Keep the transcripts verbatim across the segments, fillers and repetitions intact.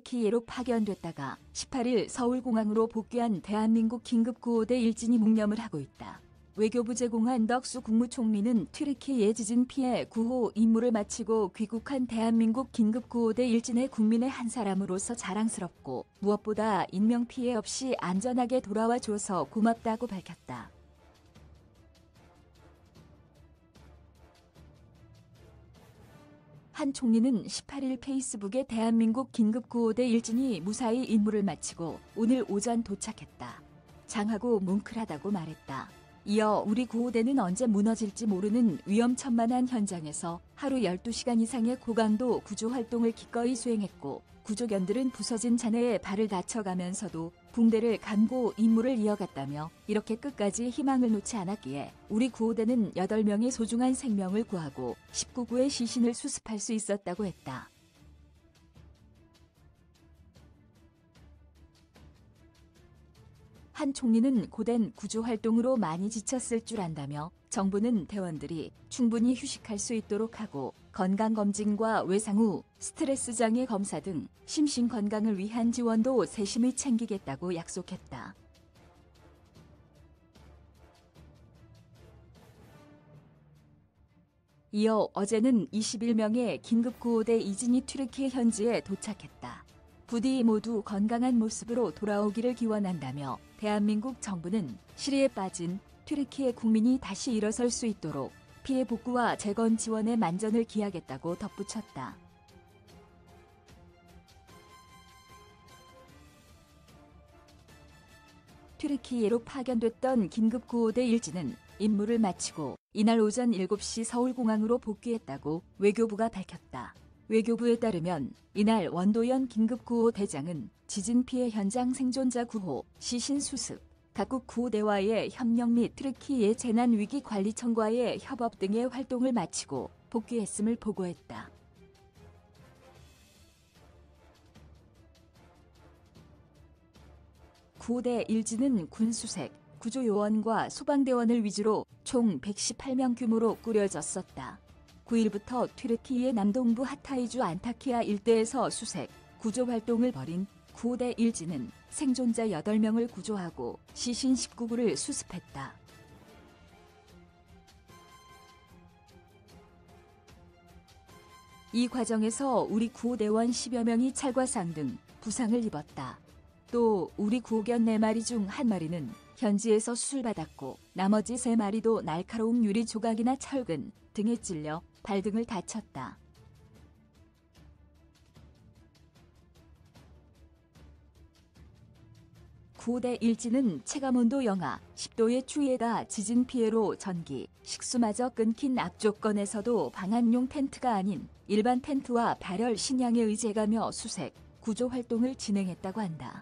튀르키예로 파견됐다가 십팔 일 서울공항으로 복귀한 대한민국 긴급구호대 일진이 묵념을 하고 있다. 외교부 제공한 덕수 국무총리는 튀르키예 지진 피해 구호 임무를 마치고 귀국한 대한민국 긴급구호대 일진의 국민의 한 사람으로서 자랑스럽고 무엇보다 인명피해 없이 안전하게 돌아와 줘서 고맙다고 밝혔다. 한 총리는 십팔 일 페이스북에 대한민국 긴급구호대 일진이 무사히 임무를 마치고 오늘 오전 도착했다. 장하고 뭉클하다고 말했다. 이어 우리 구호대는 언제 무너질지 모르는 위험천만한 현장에서 하루 열두 시간 이상의 고강도 구조활동을 기꺼이 수행했고 구조견들은 부서진 잔해에 발을 다쳐가면서도 붕대를 감고 임무를 이어갔다며 이렇게 끝까지 희망을 놓지 않았기에 우리 구호대는 여덟 명의 소중한 생명을 구하고 십구 구의 시신을 수습할 수 있었다고 했다. 한 총리는 고된 구조활동으로 많이 지쳤을 줄 안다며 정부는 대원들이 충분히 휴식할 수 있도록 하고 건강검진과 외상 후 스트레스 장애 검사 등 심신 건강을 위한 지원도 세심히 챙기겠다고 약속했다. 이어 어제는 이십일 명의 긴급구호대 이진이 튀르키예 현지에 도착했다. 부디 모두 건강한 모습으로 돌아오기를 기원한다며 대한민국 정부는 시리에 빠진 튀르키예 국민이 다시 일어설 수 있도록 피해 복구와 재건 지원에 만전을 기하겠다고 덧붙였다. 튀르키예로 파견됐던 긴급구호대 일진은 임무를 마치고 이날 오전 일곱 시 서울공항으로 복귀했다고 외교부가 밝혔다. 외교부에 따르면 이날 원도연 긴급구호 대장은 지진 피해 현장 생존자 구호, 시신 수습, 각국 구호대와의 협력 및 튀르키예 재난위기관리청과의 협업 등의 활동을 마치고 복귀했음을 보고했다. 구호대 일진은 군수색, 구조요원과 소방대원을 위주로 총 백십팔 명 규모로 꾸려졌었다. 구 일부터 튀르키예 남동부 하타이주 안타키아 일대에서 수색, 구조활동을 벌인 구호대 일진은 생존자 여덟 명을 구조하고 시신 십구 구를 수습했다. 이 과정에서 우리 구호대원 십여 명이 찰과상 등 부상을 입었다. 또 우리 구호견 네 마리 중 한 마리는 현지에서 수술받았고 나머지 세 마리도 날카로운 유리 조각이나 철근 등에 찔려 발 등을 다쳤다. 구호대 일진은 체감온도 영하 십 도의 추위에다 지진 피해로 전기, 식수마저 끊긴 악조건에서도 방한용 텐트가 아닌 일반 텐트와 발열 식량에 의지해가며 수색, 구조 활동을 진행했다고 한다.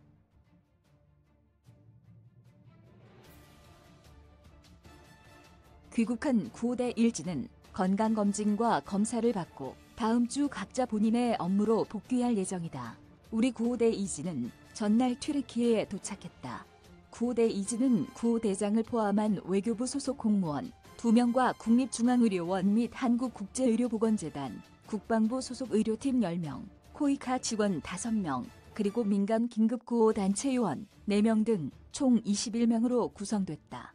귀국한 구호대 일진은 건강검진과 검사를 받고 다음 주 각자 본인의 업무로 복귀할 예정이다. 우리 구호대 이진은 전날 튀르키예에 도착했다. 구호대 이진은 구호대장을 포함한 외교부 소속 공무원 두 명과 국립중앙의료원 및 한국국제의료보건재단, 국방부 소속 의료팀 열 명, 코이카 직원 다섯 명, 그리고 민간 긴급구호 단체 요원 네 명 등 총 이십일 명으로 구성됐다.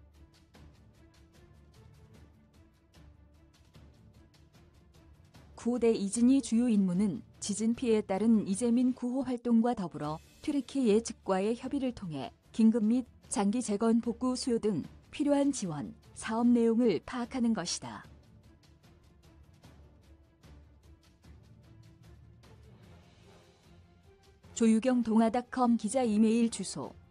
구호대 이진이 주요 임무는 지진 피해에 따른 이재민 구호 활동과 더불어 튀르키예 측과의 협의를 통해 긴급 및 장기 재건 복구 수요 등 필요한 지원, 사업 내용을 파악하는 것이다. 조유경 동아닷컴 기자 이메일 주소